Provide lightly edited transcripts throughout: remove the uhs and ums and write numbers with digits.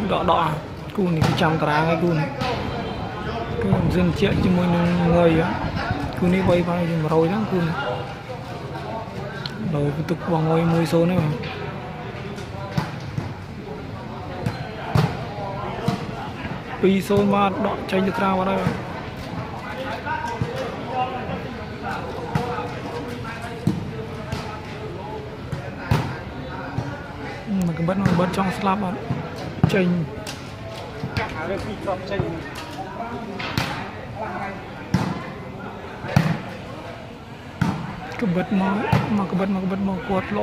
đỏ đỏ cù này cái trăm tara cái cù này cái dân chuyện cho mỗi người á cù này quay vào thì rồi đó cù này rồi tục vào ngồi 10 số nữa mà pi số mà đọ tranh được ra vào đây mà cái bật trong slab á tranh cái bật mà quạt lo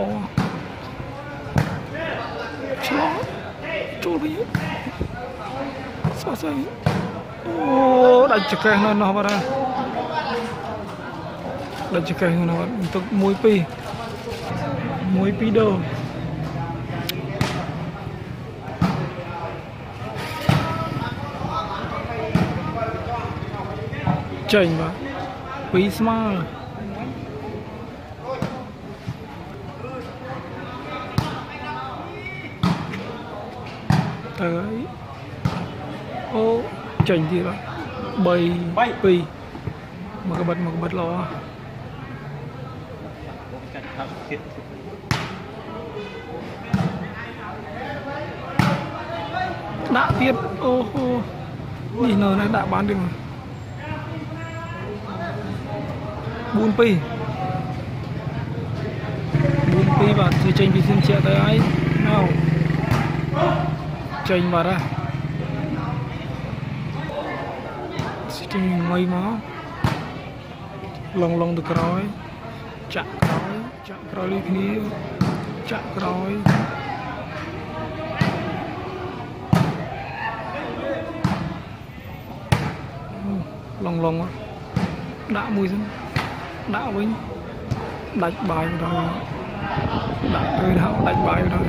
chó trôi đi sao sao ô đã chụp cái nó vào đây đã chụp cái nó untuk muối pi đâu chỉnh mà pi smart tới ô chỉnh gì đó bay pi mà cái bật lo đã biết ô đi nơi này đã bán được buôn pi và thì tranh vì xin chia tới ấy nào tranh vào ra tranh mây máu lòng được rồi chạm rồi đi kia chạm rồi lòng á đã mùi dân đã với đánh bài rồi đã rơi đạo đánh bài rồi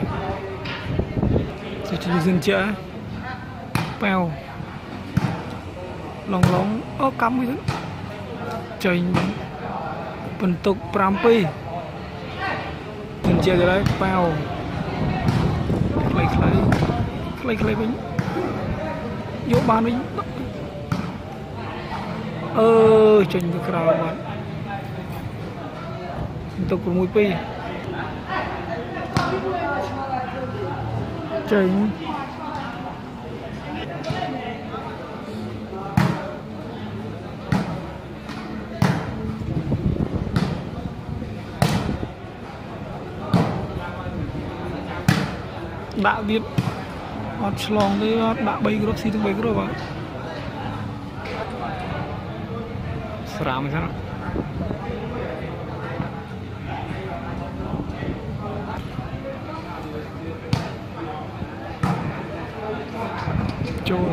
chỉ dừng chữa pèo lòng ớ cắm với trời phần tục prampi dừng chữa rồi đấy pèo lấy bánh vô bàn bánh trình được rào bạn tục của mũi pi trình đã biết hot long đấy đã bay group xí bay group bạn seram sana trôi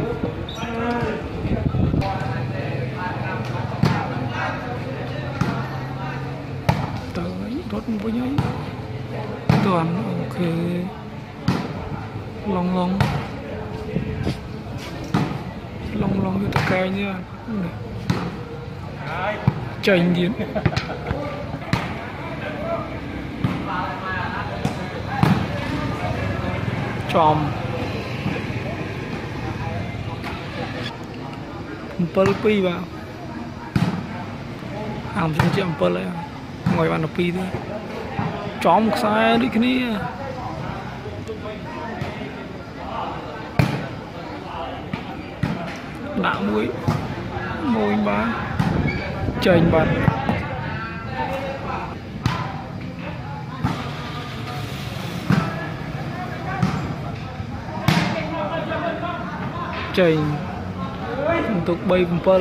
tới rốt với nhau toàn ok long như tất cả nha chành điện chòm pi vào hàng trăm triệu lại ngoài bàn pi thôi chòm một sai đi cái này đã môi bán chành bật chành untuk bay kumpul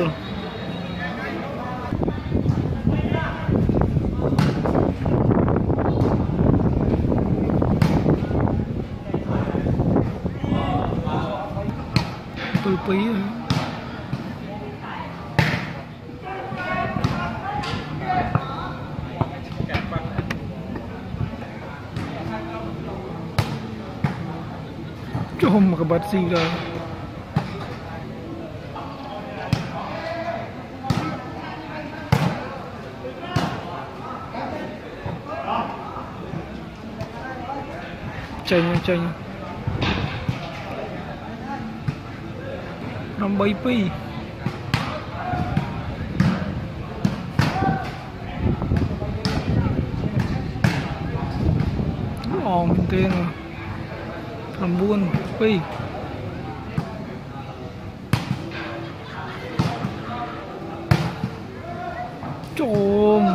pi chôm mà cái bát gì rồi chanh 8 2 ong tên rồi 9 2 trộm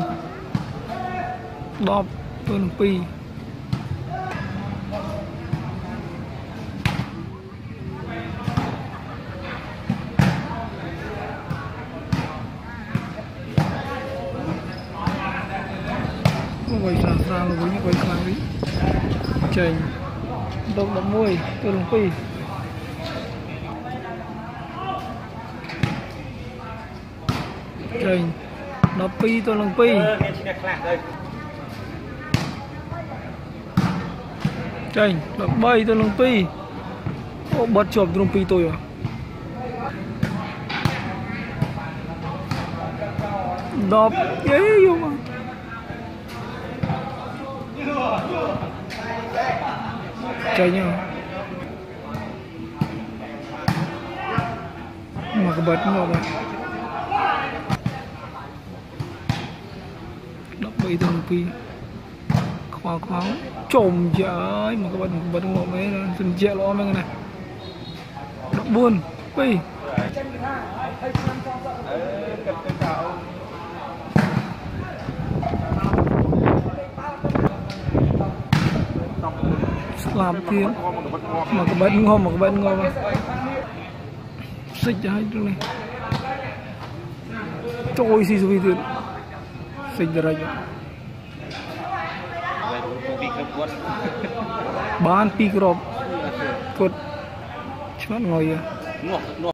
đọc tuần pi quay ra là với những quay kháng đi chành động động môi tuần pi chành đọc pi tôi lần pi chành đọc bay tôi lần pi bật chộp tôi lần pi tôi à đọc ghê vô mà chành nhá mà cái bật nó vậy đọc bay tôi lần pi khoa trộm trời mà các bạn bật ngộ mấy dừng chẹ lo mấy cái này đọc buồn pi làm tiếng mà các bạn ngon mà các bạn ngon mà xích cho hai chỗ này trôi xì xì tiền xích ra đây bán pi crop cột chọn ngồi